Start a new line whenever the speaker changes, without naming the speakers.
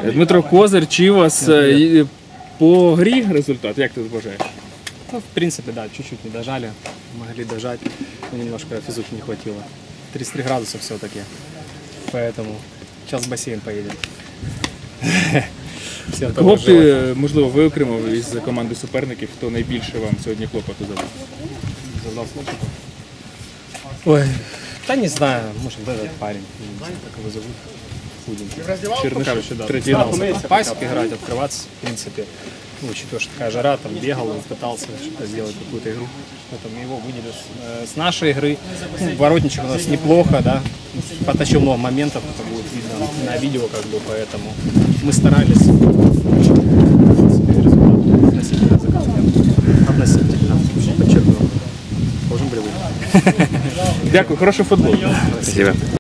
Дмитро Козир, Чивас. По грі результат, як ти вважаєш?
Ну, в принципе, да, чуть-чуть не дожали, могли дожать, но немножко физухи не хватило. 33 градуса все-таки, поэтому сейчас в бассейн поедем. Всем
Кого
того
б ти, можливо, виокремив із команди суперників, хто найбільше вам сьогодні клопоту завдав?
задал хлопчиков. Ой, да не знаю, может вот этот парень, не знаю, как его зовут. Чернышев еще, да, пытался попасть, играть, открываться, в принципе. Ну, учитывая, что такая жара, там бегал, пытался что-то сделать, какую-то игру. Поэтому его выделили с нашей игры. Ну, воротничек у нас неплохо, да, потащил много моментов, это будет видно на видео, как бы, поэтому мы старались. В принципе, результат относительно заказываем. Относительно, подчеркну. Должен был выиграть.
Дякую, хороший футбол.
Спасибо.